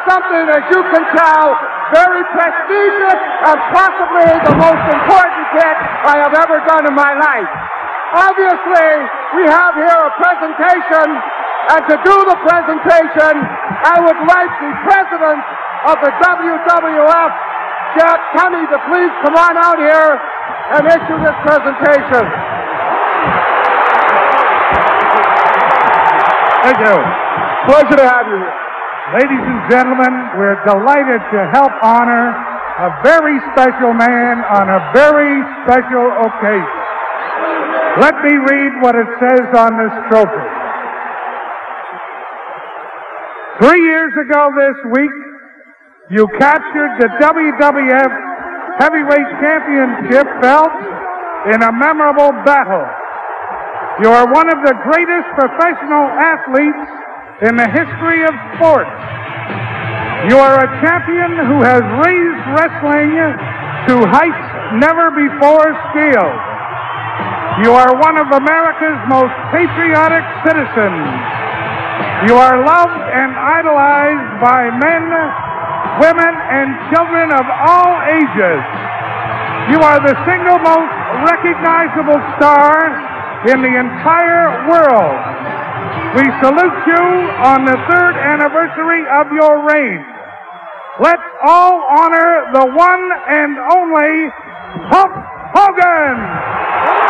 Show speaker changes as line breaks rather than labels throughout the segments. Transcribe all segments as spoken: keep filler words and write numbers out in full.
something, as you can tell, very prestigious and possibly the most important hit I have ever done in my life. Obviously, we have here a presentation, and to do the presentation, I would like the president of the W W F, Jack Tunney, to please come on out here and issue this presentation.
Thank you.
Pleasure to have you here.
Ladies and gentlemen, we're delighted to help honor a very special man on a very special occasion. Let me read what it says on this trophy. Three years ago this week, you captured the W W F Heavyweight Championship belt in a memorable battle. You are one of the greatest professional athletes in the history of sports. You are a champion who has raised wrestling to heights never before scaled. You are one of America's most patriotic citizens. You are loved and idolized by men, women, and children of all ages. You are the single most recognizable star in the entire world. We salute you on the third anniversary of your reign. Let's all honor the one and only Hulk Hogan!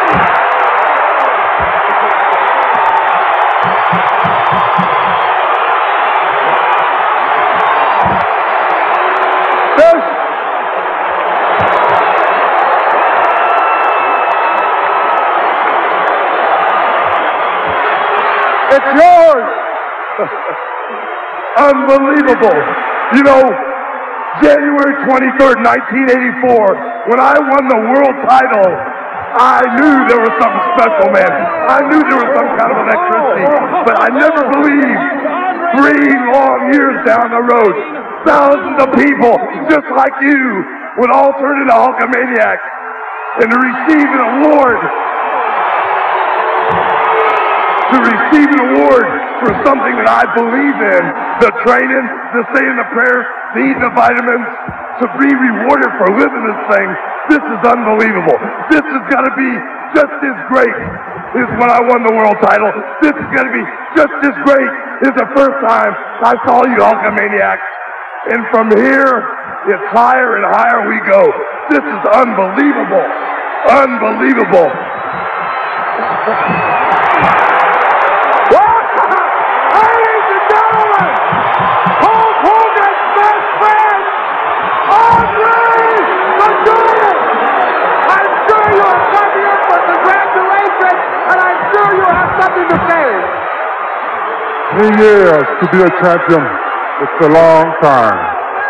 It's yours!
Unbelievable. You know, January twenty-third, nineteen eighty-four, when I won the world title, I knew there was something special, man. I knew there was some kind of electricity, but I never believed three long years down the road, thousands of people just like you would all turn into Hulkamaniacs and to receive an award to receive an award for something that I believe in, the training, the saying the prayers, the eating the vitamins, to be rewarded for living this thing. This is unbelievable. This has got to be just as great as when I won the world title. This is going to be just as great as the first time I saw you Hulkamaniacs. And from here, it's higher and higher we go. This is unbelievable. Unbelievable.
Three years to be a champion, it's a long time.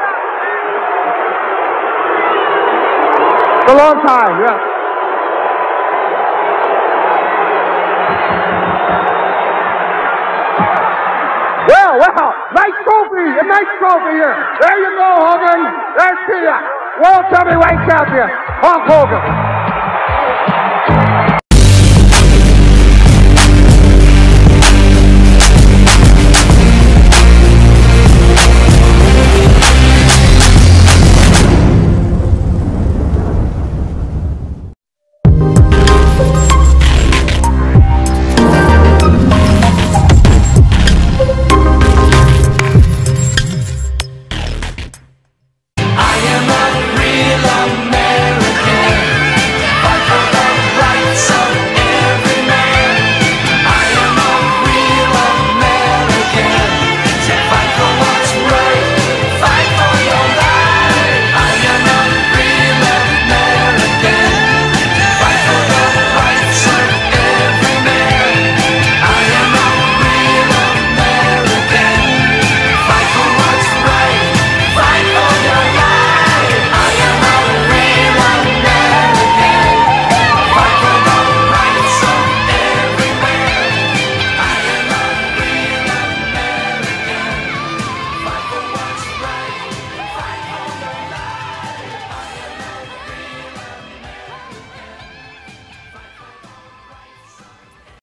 It's a long time, yeah. Well, well, nice trophy, a nice trophy here. There you go, Hogan. There's to you. World Heavyweight Champion, Hulk Hogan.